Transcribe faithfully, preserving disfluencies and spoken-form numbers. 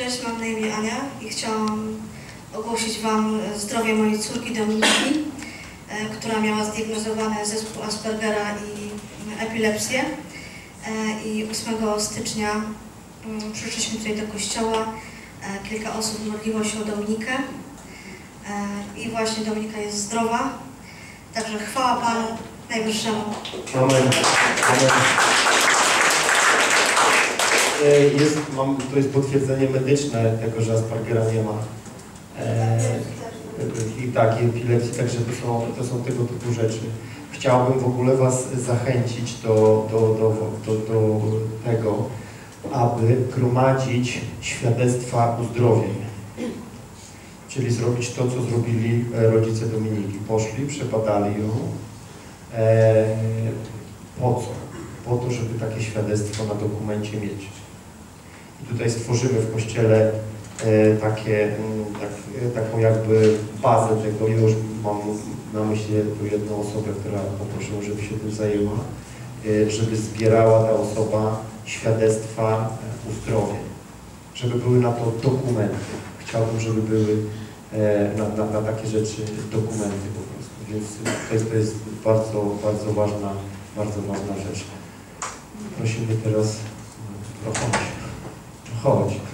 Cześć, mam na imię Ania i chciałam ogłosić Wam zdrowie mojej córki Dominiki, która miała zdiagnozowany zespół Aspergera i epilepsję. I ósmego stycznia przyszliśmy tutaj do kościoła. Kilka osób modliło się o Dominikę i właśnie Dominika jest zdrowa. Także chwała Panu Najwyższemu. Amen. Amen. Jest, mam, to jest potwierdzenie medyczne tego, że Aspergera nie ma. E, I tak, i epilepsji, także to są, to są tego typu rzeczy. Chciałbym w ogóle Was zachęcić do, do, do, do, do tego, aby gromadzić świadectwa uzdrowień. Czyli zrobić to, co zrobili rodzice Dominiki. Poszli, przebadali ją. E, po co? Po to, żeby takie świadectwo na dokumencie mieć. I tutaj stworzymy w Kościele e, takie, tak, taką jakby bazę tego. Już mam na myśli tu jedną osobę, która poprosiła, żeby się tym zajęła, e, żeby zbierała ta osoba świadectwa uzdrowień. Żeby były na to dokumenty. Chciałbym, żeby były e, na, na, na takie rzeczy dokumenty po prostu. Więc to jest, to jest bardzo, bardzo ważna, bardzo ważna rzecz. Prosimy teraz, no chodź, chodź.